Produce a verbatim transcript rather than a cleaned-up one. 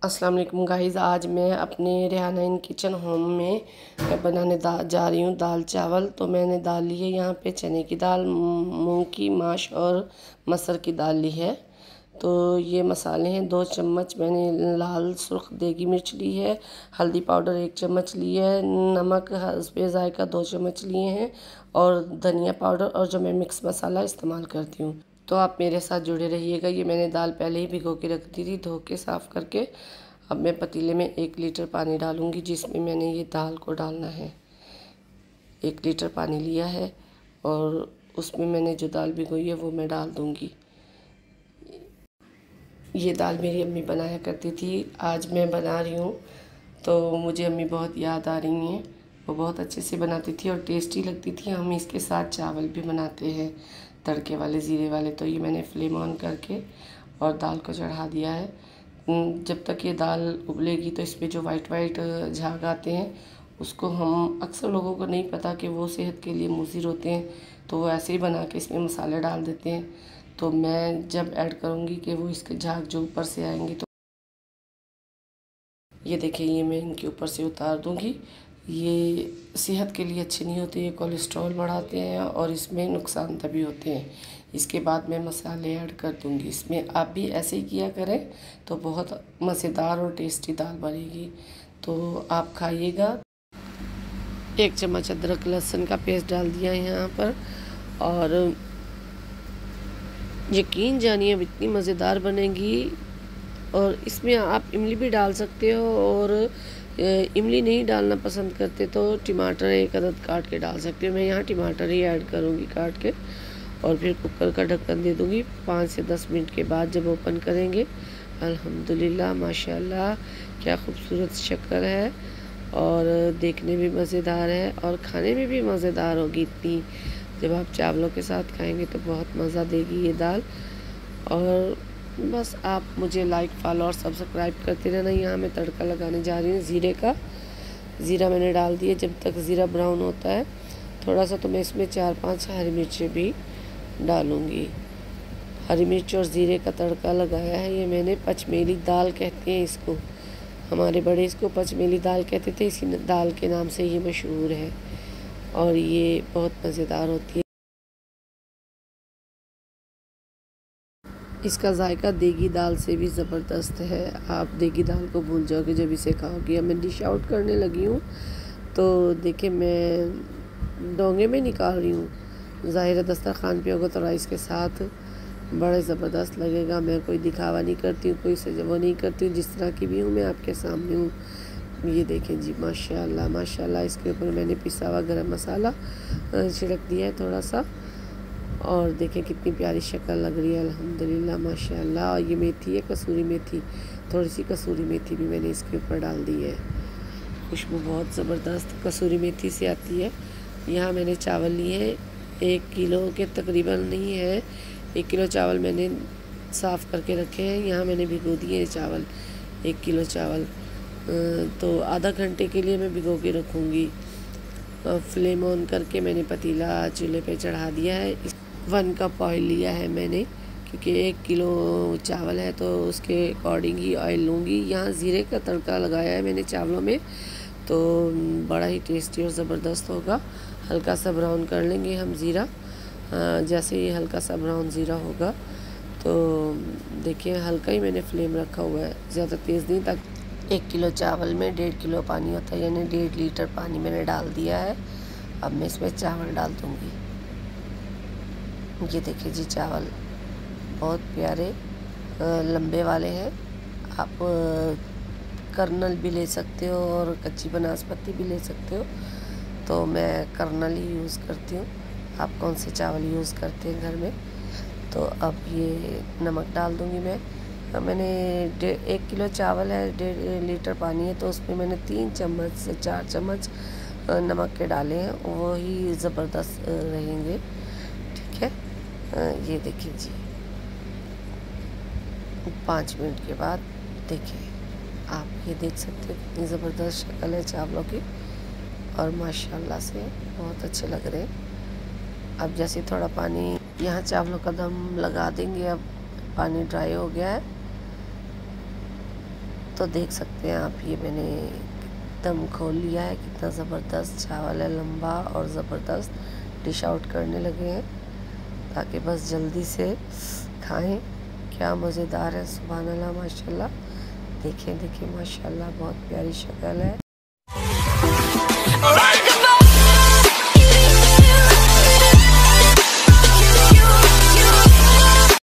अस्सलाम वालेकुम गाइस, आज मैं अपने रेहाना इन किचन होम में बनाने दा जा रही हूँ दाल चावल। तो मैंने दाल ली है यहाँ पे चने की दाल, मूंग की, माश और मसर की दाल ली है। तो ये मसाले हैं, दो चम्मच मैंने लाल सुर्ख देगी मिर्च ली है, हल्दी पाउडर एक चम्मच ली है, नमक हस्बे ज़ायका दो चम्मच लिए हैं और धनिया पाउडर और जो मैं मिक्स मसाला इस्तेमाल करती हूँ। तो आप मेरे साथ जुड़े रहिएगा। ये मैंने दाल पहले ही भिगो के रख दी थी, धो के साफ़ करके। अब मैं पतीले में एक लीटर पानी डालूँगी, जिसमें मैंने ये दाल को डालना है। एक लीटर पानी लिया है और उसमें मैंने जो दाल भिगोई है वो मैं डाल दूँगी। ये दाल मेरी अम्मी बनाया करती थी, आज मैं बना रही हूँ तो मुझे अम्मी बहुत याद आ रही हैं। वो बहुत अच्छे से बनाती थी और टेस्टी लगती थी। हम इसके साथ चावल भी बनाते हैं तड़के वाले, ज़ीरे वाले। तो ये मैंने फ्लेम ऑन करके और दाल को चढ़ा दिया है। जब तक ये दाल उबलेगी तो इसमें जो वाइट वाइट झाग आते हैं उसको, हम अक्सर लोगों को नहीं पता कि वो सेहत के लिए मुज़िर होते हैं, तो वो ऐसे ही बना के इसमें मसाले डाल देते हैं। तो मैं जब ऐड करूँगी कि वो इसके झाग जो ऊपर से आएंगे, तो ये देखिए, ये मैं इनके ऊपर से उतार दूँगी। ये सेहत के लिए अच्छे नहीं होते, ये कोलेस्ट्रॉल बढ़ाते हैं और इसमें नुकसानदेह भी होते हैं। इसके बाद मैं मसाले ऐड कर दूँगी इसमें। आप भी ऐसे ही किया करें तो बहुत मज़ेदार और टेस्टी दाल बनेगी। तो आप खाइएगा। एक चम्मच अदरक लहसुन का पेस्ट डाल दिया है यहाँ पर, और यकीन जानिए अब इतनी मज़ेदार बनेगी। और इसमें आप इमली भी डाल सकते हो, और इमली नहीं डालना पसंद करते तो टमाटर एक अदद काट के डाल सकते हो। मैं यहाँ टमाटर ही ऐड करूँगी काट के, और फिर कुकर का ढक्कन दे दूँगी। पाँच से दस मिनट के बाद जब ओपन करेंगे, अल्हम्दुलिल्लाह माशाल्लाह क्या खूबसूरत शक्ल है और देखने भी मज़ेदार है और खाने में भी मज़ेदार होगी इतनी। जब आप चावलों के साथ खाएंगे तो बहुत मज़ा देगी ये दाल। और बस आप मुझे लाइक, फॉलो और सब्सक्राइब करते रहना। यहाँ मैं तड़का लगाने जा रही हूँ ज़ीरे का। ज़ीरा मैंने डाल दिया। जब तक ज़ीरा ब्राउन होता है थोड़ा सा, तो मैं इसमें चार पांच हरी मिर्चें भी डालूँगी। हरी मिर्च और ज़ीरे का तड़का लगाया है। ये मैंने पचमेली दाल कहते हैं इसको, हमारे बड़े इसको पचमेली दाल कहते थे, इसी दाल के नाम से ये मशहूर है और ये बहुत मज़ेदार होती है। इसका जायका देगी दाल से भी ज़बरदस्त है। आप देगी दाल को भूल जाओगे जब इसे खाओगे। अब मैं डिश आउट करने लगी हूँ, तो देखिए मैं डोंगे में निकाल रही हूँ। ज़ाहिर दस्तरखान पे होगा तो राइस के साथ बड़े ज़बरदस्त लगेगा। मैं कोई दिखावा नहीं करती हूँ, कोई सजवा नहीं करती हूँ, जिस तरह की भी हूँ मैं आपके सामने हूँ। ये देखें जी, माशाल्लाह माशाल्लाह। इसके ऊपर मैंने पिसा हुआ गरम मसाला छिड़क दिया है थोड़ा सा, और देखें कितनी प्यारी शक्ल लग रही है अल्हम्दुलिल्लाह माशाल्लाह। और ये मेथी है, कसूरी मेथी, थोड़ी सी कसूरी मेथी भी मैंने इसके ऊपर डाल दी है। खुशबू बहुत ज़बरदस्त कसूरी मेथी से आती है। यहाँ मैंने चावल लिए हैं, एक किलो के तकरीबन नहीं है, एक किलो चावल मैंने साफ़ करके रखे हैं। यहाँ मैंने भिगो दिए चावल, एक किलो चावल। तो आधा घंटे के लिए मैं भिगो के रखूँगी। फ्लेम ऑन करके मैंने पतीला चूल्हे पे चढ़ा दिया है। वन कप ऑयल लिया है मैंने, क्योंकि एक किलो चावल है तो उसके अकॉर्डिंग ही ऑयल लूँगी। यहाँ ज़ीरे का तड़का लगाया है मैंने चावलों में, तो बड़ा ही टेस्टी और ज़बरदस्त होगा। हल्का सा ब्राउन कर लेंगे हम ज़ीरा। जैसे ही हल्का सा ब्राउन ज़ीरा होगा तो देखिए हल्का ही मैंने फ्लेम रखा हुआ है, ज़्यादा तेज़ नहीं। तक एक किलो चावल में डेढ़ किलो पानी होता है, यानी डेढ़ लीटर पानी मैंने डाल दिया है। अब मैं इसमें चावल डाल दूँगी। ये देखिए जी, चावल बहुत प्यारे लंबे वाले हैं। आप कर्नल भी ले सकते हो और कच्ची बनास्पति भी ले सकते हो, तो मैं कर्नल ही यूज़ करती हूँ। आप कौन से चावल यूज़ करते हैं घर में। तो अब ये नमक डाल दूँगी मैं। मैंने डेढ़ एक किलो चावल है, डेढ़ लीटर पानी है, तो उसमें मैंने तीन चम्मच से चार चम्मच नमक के डाले हैं, वो ही ज़बरदस्त रहेंगे। ठीक है, ये देखिए जी, पाँच मिनट के बाद देखिए आप ये देख सकते हो कितनी ज़बरदस्त शक्ल है चावलों की, और माशाल्लाह से बहुत अच्छे लग रहे हैं। अब जैसे थोड़ा पानी यहाँ चावलों का दम लगा देंगे। अब पानी ड्राई हो गया है, तो देख सकते हैं आप, ये मैंने एकदम खोल लिया है। कितना ज़बरदस्त चावल है, लंबा और ज़बरदस्त। डिश आउट करने लगे हैं ताकि बस जल्दी से खाएं। क्या मज़ेदार है, सुभान अल्लाह माशाल्लाह। देखें देखें माशाल्लाह, बहुत प्यारी शक्ल है।